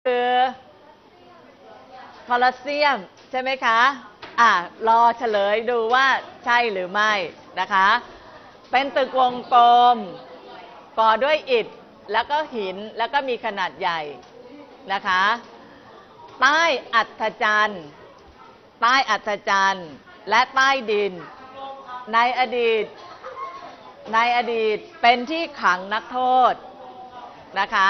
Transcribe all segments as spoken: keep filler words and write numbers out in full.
คือโคลอสเซียมใช่ไหมคะอ่ะรอเฉลยดูว่าใช่หรือไม่นะคะเป็นตึกวงกลมก่อด้วยอิฐแล้วก็หินแล้วก็มีขนาดใหญ่นะคะใต้อัฐจันทร์ใต้อัฐจันทร์และใต้ดินในอดีตในอดีตเป็นที่ขังนักโทษนะคะ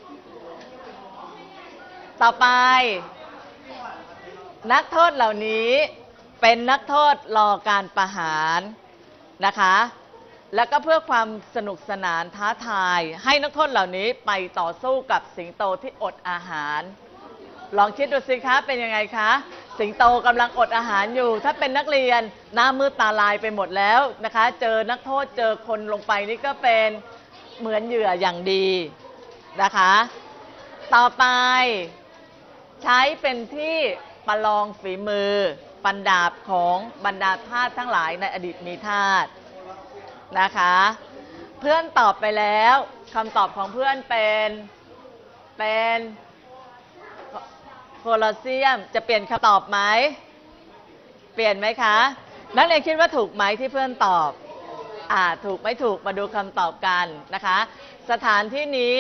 ต่อไปนักโทษเหล่านี้เป็นนักโทษรอการประหารนะคะแล้วก็เพื่อความสนุกสนานท้าทายให้นักโทษเหล่านี้ไปต่อสู้กับสิงโตที่อดอาหารลองคิดดูสิคะเป็นยังไงคะสิงโตกำลังอดอาหารอยู่ถ้าเป็นนักเรียนหน้ามืดตาลายไปหมดแล้วนะคะเจอนักโทษเจอคนลงไปนี่ก็เป็นเหมือนเหยื่ออย่างดีนะคะต่อไปใช้เป็นที่ประลองฝีมือปันดาบของบรรดาทาสทั้งหลายในอดีตมีทาสนะคะเพื่อนตอบไปแล้วคำตอบของเพื่อนเป็นเป็นโคลอสเซียมจะเปลี่ยนคำตอบไหมเปลี่ยนไหมคะนักเรียนคิดว่าถูกไหมที่เพื่อนตอบอ่าถูกไม่ถูกมาดูคำตอบกันนะคะสถานที่นี้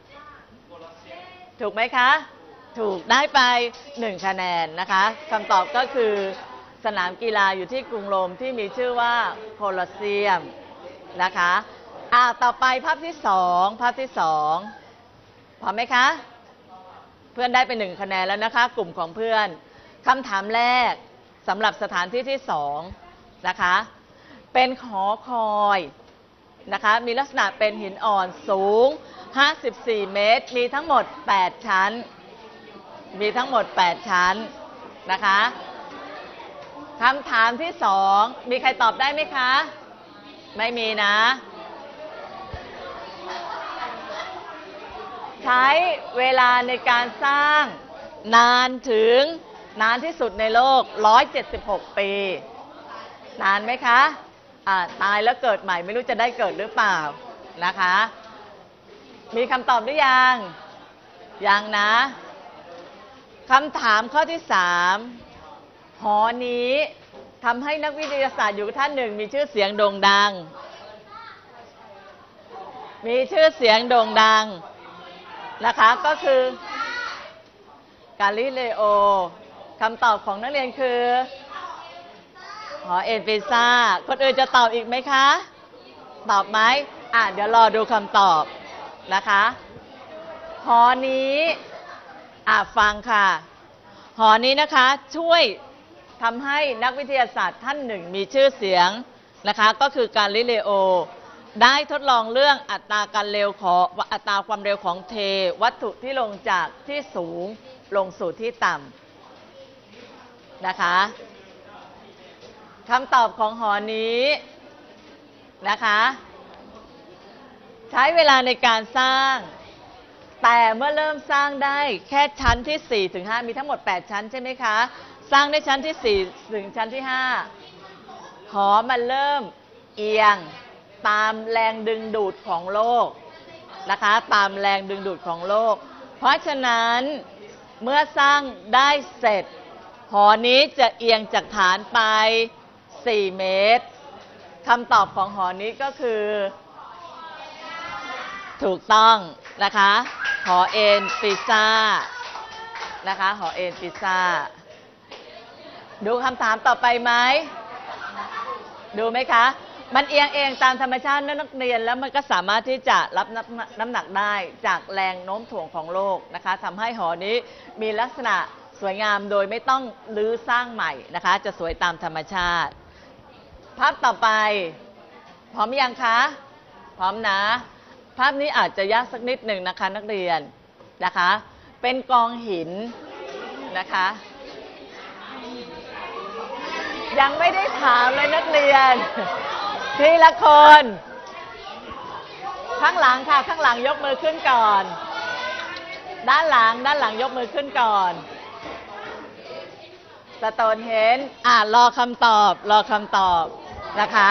ถูกไหมคะถูกได้ไปหนึ่งคะแนนนะคะคำตอบก็คือสนามกีฬาอยู่ที่กรุงโรมที่มีชื่อว่าโคลอสเซียมนะคะอ่าต่อไปภาพที่สองภาพที่สองพร้อมไหมคะเพื่อนได้ไปหนึ่งคะแนนแล้วนะคะกลุ่มของเพื่อนคำถามแรกสำหรับสถานที่ที่สองนะคะเป็นหอคอยนะคะมีลักษณะเป็นหินอ่อนสูงห้าสิบสี่เมตรมีทั้งหมดแปดชั้นมีทั้งหมดแปดชั้นนะคะคำถามที่สองมีใครตอบได้ไหมคะไม่มีนะใช้เวลาในการสร้างนานถึงนานที่สุดในโลกหนึ่งร้อยเจ็ดสิบหกปีนานไหมคะอ่าตายแล้วเกิดใหม่ไม่รู้จะได้เกิดหรือเปล่านะคะมีคำตอบหรือยังยังนะคำถามข้อที่สามหอนี้ทำให้นักวิทยาศาสตร์อยู่ท่านหนึ่งมีชื่อเสียงโด่งดังมีชื่อเสียงโด่งดังนะคะก็คือกาลิเลโอคำตอบของนักเรียนคือหอเอ็นปิซ่าคนอื่นจะตอบอีกไหมคะตอบไหมอ่ะเดี๋ยวรอดูคำตอบนะคะหอนี้อ่ะฟังค่ะหอนี้นะคะช่วยทำให้นักวิทยาศาสตร์ท่านหนึ่งมีชื่อเสียงนะคะก็คือกาลิเลโอได้ทดลองเรื่องอัตราการเร็วของอัตราความเร็วของเทวัตถุที่ลงจากที่สูงลงสู่ที่ต่ำนะคะคำตอบของหอนี้นะคะใช้เวลาในการสร้างแต่เมื่อเริ่มสร้างได้แค่ชั้นที่สี่ถึงห้ามีทั้งหมดแปดชั้นใช่ไหมคะสร้างได้ชั้นที่สี่ถึงชั้นที่ห้าหอมันเริ่มเอียงตามแรงดึงดูดของโลกนะคะตามแรงดึงดูดของโลกเพราะฉะนั้นเมื่อสร้างได้เสร็จหอนี้จะเอียงจากฐานไปสี่เมตรคำตอบของหอนี้ก็คือถูกต้องนะคะหอเอ็นปิซ่านะคะหอเอ็นปิซ่าดูคำถามต่อไปไหมดูไหมคะมันเอียงเองตามธรรมชาตินักเรียนแล้วมันก็สามารถที่จะรับน้ำหนักได้จากแรงโน้มถ่วงของโลกนะคะทำให้หอนี้มีลักษณะสวยงามโดยไม่ต้องรื้อสร้างใหม่นะคะจะสวยตามธรรมชาติภาพต่อไปพร้อมยังคะพร้อมนะภาพนี้อาจจะยากสักนิดหนึ่งนะคะนักเรียนนะคะเป็นกองหินนะคะยังไม่ได้ถามเลยนักเรียนทีละคนข้างหลังค่ะข้างหลังยกมือขึ้นก่อนด้านหลังด้านหลังยกมือขึ้นก่อนสโตนเฮนจ์อ่ารอคำตอบรอคำตอบนะคะ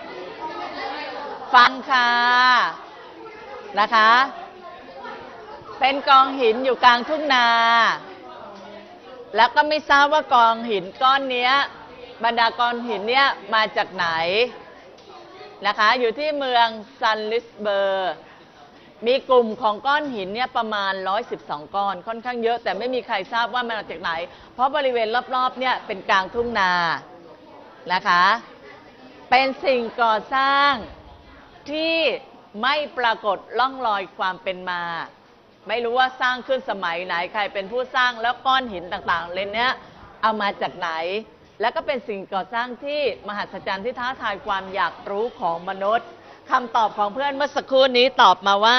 ฟังค่ะนะคะเป็นกองหินอยู่กลางทุ่งนา แล้วก็ไม่ทราบว่ากองหินก้อนนี้บรรดากองหินเนี้ยมาจากไหนนะคะอยู่ที่เมืองซันลิสเบอร์มีกลุ่มของก้อนหินเนี่ยประมาณหนึ่งร้อยสิบสองก้อนค่อนข้างเยอะแต่ไม่มีใครทราบว่ามันมาจากไหนเพราะบริเวณรอบๆเนี่ยเป็นกลางทุ่งนานะคะเป็นสิ่งก่อสร้างที่ไม่ปรากฏร่องรอยความเป็นมาไม่รู้ว่าสร้างขึ้นสมัยไหนใครเป็นผู้สร้างแล้วก้อนหินต่างๆเลยเนี้ยเอามาจากไหนแล้วก็เป็นสิ่งก่อสร้างที่มหัศจรรย์ที่ท้าทายความอยากรู้ของมนุษย์คำตอบของเพื่อนเมื่อสักครู่นี้ตอบมาว่า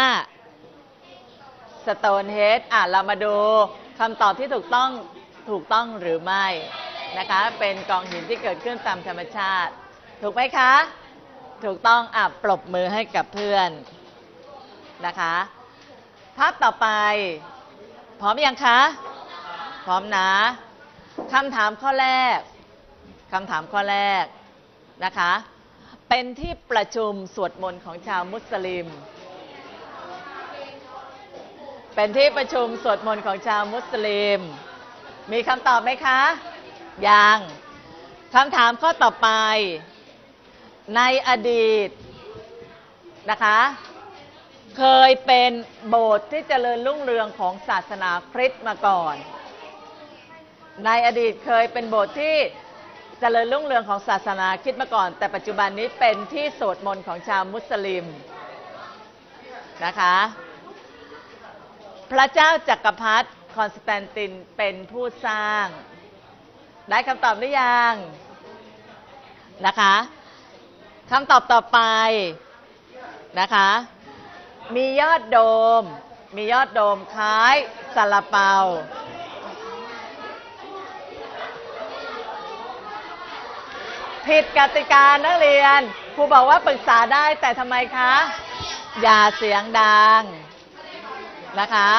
Stonehenge อ่ะเรามาดูคำตอบที่ถูกต้องถูกต้องหรือไม่นะคะเป็นกองหินที่เกิดขึ้นตามธรรมชาติถูกไหมคะถูกต้องอ่ะปรบมือให้กับเพื่อนนะคะภาพต่อไปพร้อมยังคะพร้อมนะคำถามข้อแรกคำถามข้อแรกนะคะเป็นที่ประชุมสวดมนต์ของชาวมุสลิมเป็นที่ประชุมสวดมนต์ของชาวมุสลิมมีคำตอบไหมคะยังคำถามข้อต่อไปในอดีตนะคะเคยเป็นโบสถ์ที่เจริญรุ่งเรืองของศาสนาคริสต์มาก่อนในอดีตเคยเป็นโบสถ์ที่เจริญรุ่งเรืองของศาสนาคริสต์มาก่อนแต่ปัจจุบันนี้เป็นที่สวดมนต์ของชาวมุสลิมนะคะพระเจ้าจักรพรรดิคอนสแตนตินเป็นผู้สร้างได้คำตอบหรือยังนะคะคำตอบต่อไปนะคะมียอดโดมมียอดโดมคล้ายซาลาเปาผิดกติกานักเรียนครูบอกว่าปรึกษาได้แต่ทำไมคะอย่าเสียงดังนะคะ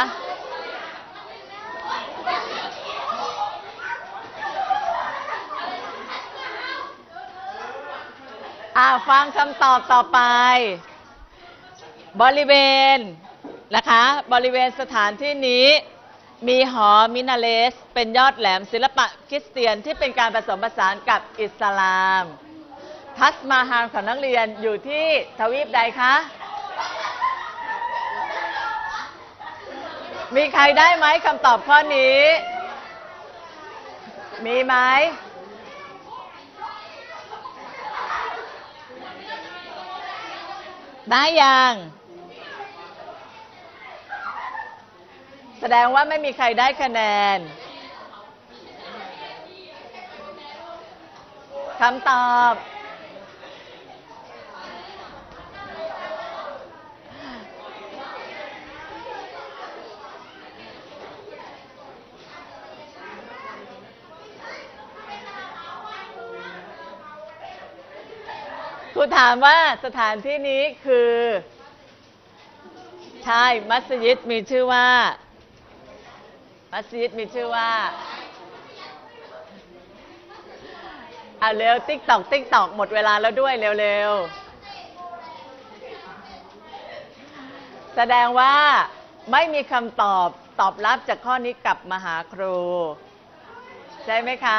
อ่าฟังคำตอบต่อไปบริเวณนะคะบริเวณสถานที่นี้มีหอมินาเรสเป็นยอดแหลมศิลปะคริสเตียนที่เป็นการผสมผสานกับอิสลามทัชมาฮาลของนักเรียนอยู่ที่ทวีปใดคะมีใครได้ไหมคำตอบข้อนี้มีไหมได้ยังแสดงว่าไม่มีใครได้คะแนนคำตอบครูถามว่าสถานที่นี้คือใช่มัสยิดมีชื่อว่ามัสยิดมีชื่อว่าอ่ะเร็วติ๊กตอกติ๊กตอกหมดเวลาแล้วด้วยเร็วๆแสดงว่าไม่มีคำตอบตอบรับจากข้อนี้กลับมาหาครูใช่ไหมคะ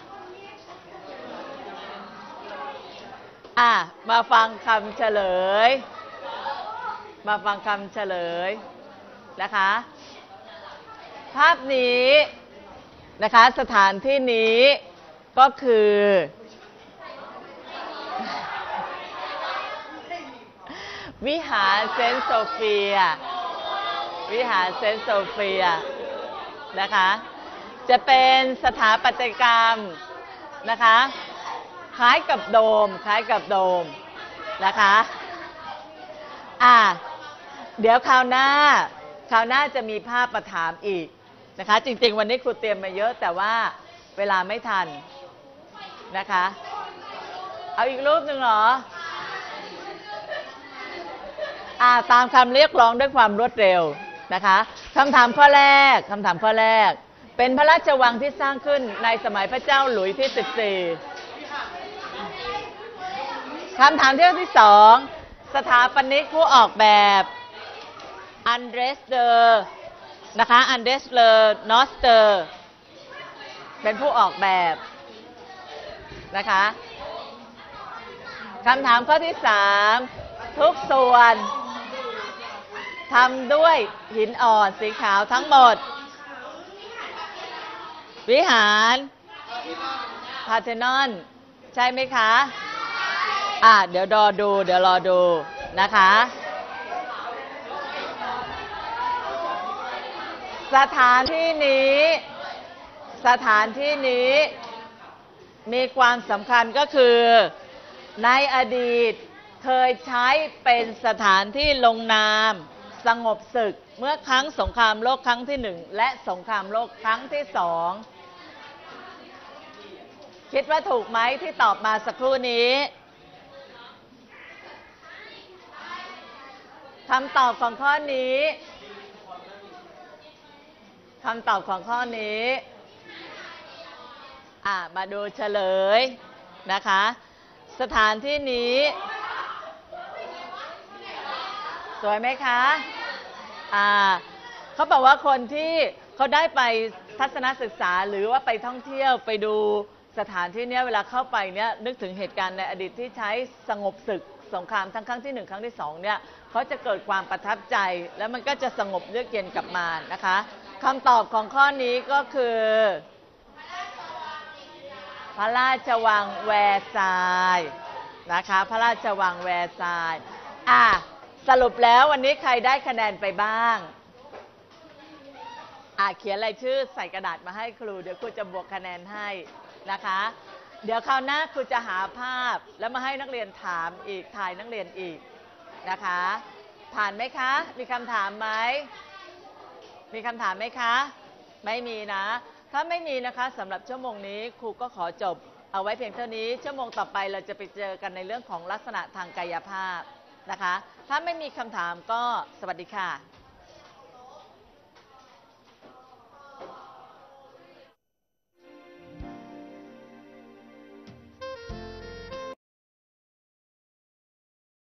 อ่ะมาฟังคำเฉลยมาฟังคำเฉลยนะคะภาพนี้นะคะสถานที่นี้ก็คือวิหารเซนต์โซเฟียวิหารเซนต์โซเฟียนะคะจะเป็นสถาปัตยกรรมนะคะคล้ายกับโดมคล้ายกับโดมนะคะอ่ะเดี๋ยวคราวหน้าคราวหน้าจะมีภาพมาถามอีกนะคะจริงๆวันนี้ครูเตรียมมาเยอะแต่ว่าเวลาไม่ทันนะคะเอาอีกรูปหนึ่งเหรออ่าตามคำเรียกร้องด้วยความรวดเร็วนะคะคำถามข้อแรกคำถามข้อแรกเป็นพระราชวังที่สร้างขึ้นในสมัยพระเจ้าหลุยส์ที่สิบสี่คำถามที่สองสถาปนิกผู้ออกแบบอันเดรสเดอร์นะคะอันเดสเลอร์นอสเตอร์เป็นผู้ออกแบบนะคะคำถามข้อที่สามทุกส่วนทำด้วยหินอ่อนสีขาวทั้งหมดวิหารพาร์เธนอนใช่ไหมคะอ่ะเดี๋ยวรอดูเดี๋ยวรอดูนะคะสถานที่นี้สถานที่นี้มีความสำคัญก็คือในอดีตเคยใช้เป็นสถานที่ลงนามสงบศึกเมื่อครั้งสงครามโลกครั้งที่หนึ่งและสงครามโลกครั้งที่สองคิดว่าถูกไหมที่ตอบมาสักครู่นี้คำตอบของข้อนี้คำตอบของข้อนี้อ่ะมาดูเฉลยนะคะสถานที่นี้สวยไหมคะอ่าเขาบอกว่าคนที่เขาได้ไปทัศนศึกษาหรือว่าไปท่องเที่ยวไปดูสถานที่นี้เวลาเข้าไปเนี่ยนึกถึงเหตุการณ์ในอดีตที่ใช้สงบศึกสงครามทั้งครั้งที่หนึ่งครั้งที่สองเนี่ยเขาจะเกิดความประทับใจแล้วมันก็จะสงบเยือกเย็นกลับมานะคะคำตอบของข้อนี้ก็คือพระราชวังแวร์ซายน์นะคะพระราชวังแวร์ซายน์อ่ะสรุปแล้ววันนี้ใครได้คะแนนไปบ้างอ่ะเขียนรายชื่อใส่กระดาษมาให้ครูเดี๋ยวครูจะบวกคะแนนให้นะคะเดี๋ยวคราวหน้าครูจะหาภาพแล้วมาให้นักเรียนถามอีกถ่ายนักเรียนอีกนะคะผ่านไหมคะมีคำถามไหมมีคำถามไหมคะไม่มีนะถ้าไม่มีนะคะสำหรับชั่วโมงนี้ครูก็ขอจบเอาไว้เพียงเท่านี้ชั่วโมงต่อไปเราจะไปเจอกันในเรื่องของลักษณะทางกายภาพนะคะถ้าไม่มีคำถามก็สวัสดีค่ะ